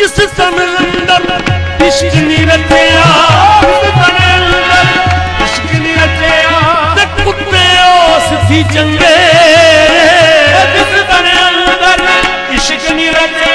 जिस तन अंदर इश्क नहीं रखिया, इश्क नहीं रखिया ते कुत्ते उस थी चंगे, जिस तन अंदर इश्क नहीं रखिया